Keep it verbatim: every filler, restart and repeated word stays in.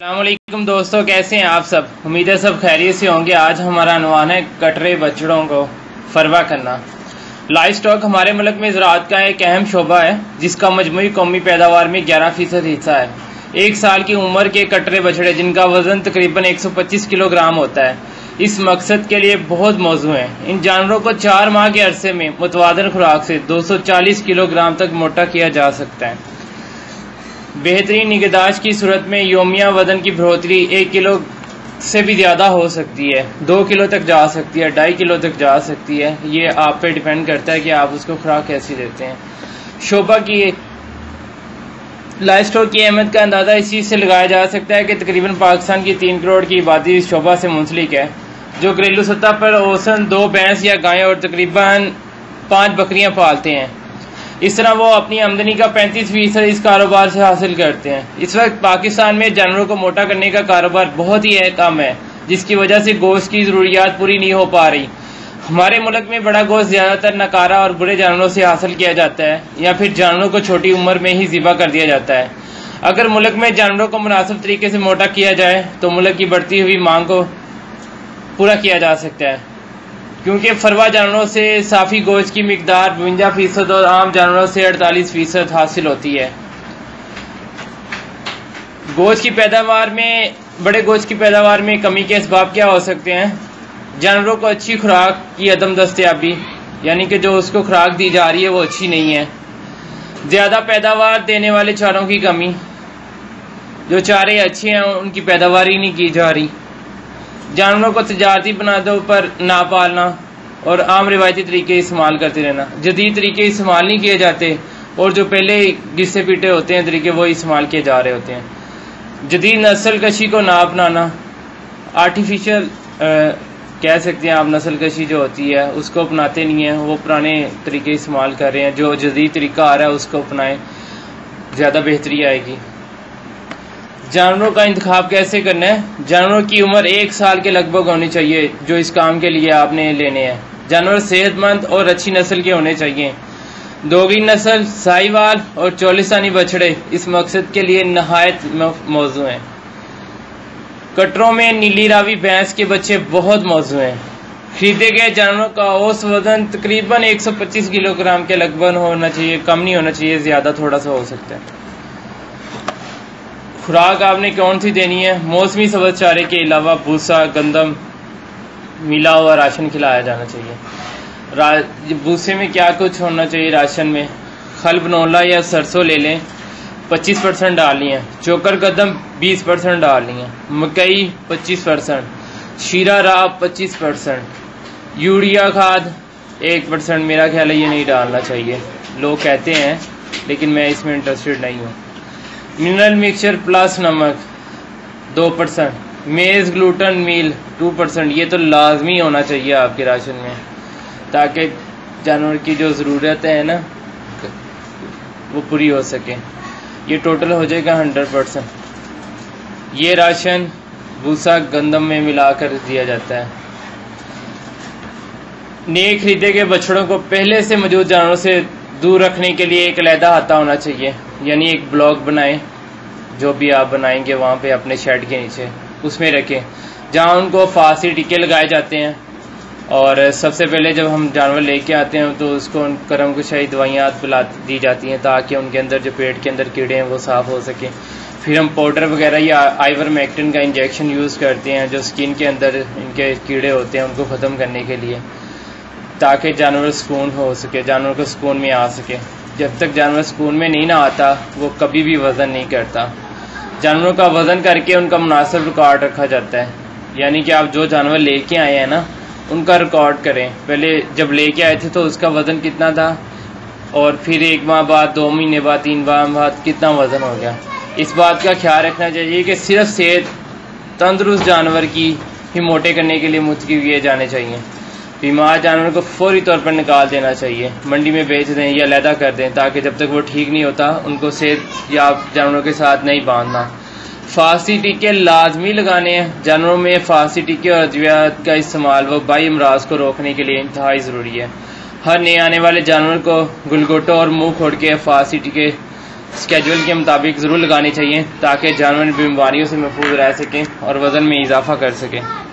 السلام علیکم دوستوں، کیسے ہیں آپ سب؟ امید ہے سب خیریت سے ہوں گے۔ آج ہمارا عنوان ہے کٹرے بچڑوں کو فروا کرنا۔ لائف سٹاک ہمارے ملک میں زراعت کا ایک اہم شعبہ ہے جس کا مجموعی قومی پیداوار میں گیارہ فیصد حصہ ہے۔ ایک سال کی عمر کے کٹرے بچڑے جن کا وزن تقریباً ایک سو پچیس کلو گرام ہوتا ہے اس مقصد کے لیے بہت موزوں ہیں۔ ان جانوروں کو چار ماہ کے عرصے میں متوازن خوراک سے دو سو چالیس کلو گرام تک موٹا کیا جا سکتا ہے۔ بہترین نگہداشت کی صورت میں یومیہ وزن کی بڑھوتری ایک کلو سے بھی زیادہ ہو سکتی ہے، دو کلو تک جا سکتی ہے، ڈھائی کلو تک جا سکتی ہے۔ یہ آپ پہ ڈیپینڈ کرتا ہے کہ آپ اس کو خوراک کیسی دیتے ہیں۔ شعبہ کی لائف سٹاک کی اہمیت کا اندازہ اس چیز سے لگایا جا سکتا ہے کہ تقریباً پاکستان کی تین کروڑ کی آبادی اس شعبہ سے منسلک ہے، جو گھریلو سطح پر اوسطاً دو بھینس یا گائیں اور تقریباً پانچ بکریاں پالتے ہیں۔ اس طرح وہ اپنی آمدنی کا پینتیس فیصد اس کاروبار سے حاصل کرتے ہیں۔ اس وقت پاکستان میں جانوروں کو موٹا کرنے کا کاروبار بہت ہی کم ہے، جس کی وجہ سے گوشت کی ضروریات پوری نہیں ہو پا رہی۔ ہمارے ملک میں بڑا گوشت زیادہ تر ناکارہ اور برے جانوروں سے حاصل کیا جاتا ہے یا پھر جانوروں کو چھوٹی عمر میں ہی ذبح کر دیا جاتا ہے۔ اگر ملک میں جانوروں کو مناسب طریقے سے موٹا کیا جائے تو ملک کی بڑھتی ہوئی مانگ کو پورا کیا جا سکتا ہے، کیونکہ فروا جانوروں سے صافی گوشت کی مقدار بونجا فیصد اور عام جانوروں سے اڑتالیس فیصد حاصل ہوتی ہے۔ گوشت کی پیداوار میں بڑے گوشت کی پیداوار میں کمی کے اسباب کیا ہو سکتے ہیں؟ جانوروں کو اچھی خوراک کی عدم دستیابی، یعنی کہ جو اس کو خوراک دی جا رہی ہے وہ اچھی نہیں ہے۔ زیادہ پیداوار دینے والے چاروں کی کمی، جو چارے اچھے ہیں ان کی پیداوار ہی نہیں کی جا رہی۔ جانوروں کو تجارتی بنیادوں پر نہ پالنا اور عام روایتی طریقے استعمال کرتے رہنا، جدید طریقے استعمال نہیں کیے جاتے اور جو پہلے گھسے پیٹے ہوتے ہیں طریقے وہ استعمال کیے جا رہے ہوتے ہیں۔ جدید نسل کشی کو نہ اپنانا، آرٹیفیشل کہہ سکتے ہیں آپ نسل کشی جو ہوتی ہے اس کو اپناتے نہیں ہیں، وہ پرانے طریقے استعمال کر رہے ہیں۔ جو جدید طریقہ آ رہا ہے اس کو اپنائیں، زیادہ بہتری آئے گی۔ جانوروں کا انتخاب کیسے کرنا ہے؟ جانوروں کی عمر ایک سال کے لگ بھگ ہونی چاہیے جو اس کام کے لیے آپ نے لینے ہیں۔ جانور صحت مند اور اچھی نسل کے ہونے چاہیے۔ دوگی نسل، سائی وال اور چولستانی بچڑے اس مقصد کے لیے نہایت موزوں ہیں۔ کٹروں میں نیلی راوی بھینس کے بچے بہت موزوں ہیں۔ خریدے گئے جانوروں کا اوسط وزن تقریباً ایک سو پچیس کلو گرام کے لگ بھگ ہونا چاہیے، کم نہیں ہونا چاہیے، زیادہ تھوڑا سا ہو سکتا ہے۔ خوراک آپ نے کون سی دینی ہے؟ موسمی سبز چارے کے علاوہ بھوسا، گندم، ملا ہوا راشن کھلایا جانا چاہیے۔ بھوسے میں کیا کچھ ہونا چاہیے راشن میں؟ خل بنولا یا سرسوں لے لیں، پچیس پرسنٹ ڈالنی ہے۔ چوکر قدم بیس پرسنٹ ڈالنی ہے۔ مکئی پچیس پرسنٹ، شیرہ راہ پچیس پرسنٹ، یوریا کھاد ایک پرسنٹ۔ میرا خیال ہے یہ نہیں ڈالنا چاہیے، لوگ کہتے ہیں لیکن میں اس میں انٹرسٹڈ نہیں ہوں۔ منرل مکسچر پلس نمک دو percent, maize gluten meal two percent. یہ تو لازمی ہونا چاہیے آپ کے راشن میں تاکہ جانور کی جو ضرورت ہے نا وہ پوری ہو سکے۔ یہ ٹوٹل ہو جائے گا ہنڈریڈ پرسنٹ۔ یہ راشن بھوسا گندم میں ملا کر دیا جاتا ہے۔ نئے خریدے گئے بچڑوں کو پہلے سے موجود جانوروں سے دور رکھنے کے لیے ایک علیحدہ احاطہ ہونا چاہیے، یعنی ایک بلاک بنائیں، جو بھی آپ بنائیں گے وہاں پہ اپنے شیڈ کے نیچے اس میں رکھیں جہاں ان کو فارسی ٹکے لگائے جاتے ہیں۔ اور سب سے پہلے جب ہم جانور لے کے آتے ہیں تو اس کو کرم کشائی دوائیاں پلا دی جاتی ہیں تاکہ ان کے اندر جو پیٹ کے اندر کیڑے ہیں وہ صاف ہو سکیں۔ پھر ہم پاؤڈر وغیرہ یا آئیور میکٹن کا انجیکشن یوز کرتے ہیں جو سکن کے اندر ان کے کیڑے ہوتے ہیں ان کو ختم کرنے کے لیے، تاکہ جانور سکون ہو سکے، جانور کو سکون میں آ سکے۔ جب تک جانور سکون میں نہیں نہ آتا وہ کبھی بھی وزن نہیں کرتا۔ جانوروں کا وزن کر کے ان کا مناسب ریکارڈ رکھا جاتا ہے، یعنی کہ آپ جو جانور لے کے آئے ہیں نا ان کا ریکارڈ کریں، پہلے جب لے کے آئے تھے تو اس کا وزن کتنا تھا اور پھر ایک ماہ بعد، دو مہینے بعد، تین ماہ بعد کتنا وزن ہو گیا۔ اس بات کا خیال رکھنا چاہیے کہ صرف صحت تندرست جانور کی ہی موٹے کرنے کے لیے منتخب کیے جانے چاہیے۔ بیمار جانور کو فوری طور پر نکال دینا چاہیے، منڈی میں بیچ دیں یا علیحدہ کر دیں تاکہ جب تک وہ ٹھیک نہیں ہوتا ان کو صحت یاب جانوروں کے ساتھ نہیں باندھنا۔ فارسی ٹیکے لازمی لگانے ہیں۔ جانوروں میں فارسی ٹیکے اور ادویات کا استعمال وبائی امراض کو روکنے کے لیے انتہائی ضروری ہے۔ ہر نئے آنے والے جانور کو گلگوٹوں اور منہ کھوڑ کے فارسی ٹیکے اسکیجول کے مطابق ضرور لگانی چاہیے تاکہ جانور بیماریوں سے محفوظ رہ سکیں اور وزن میں اضافہ کر سکیں.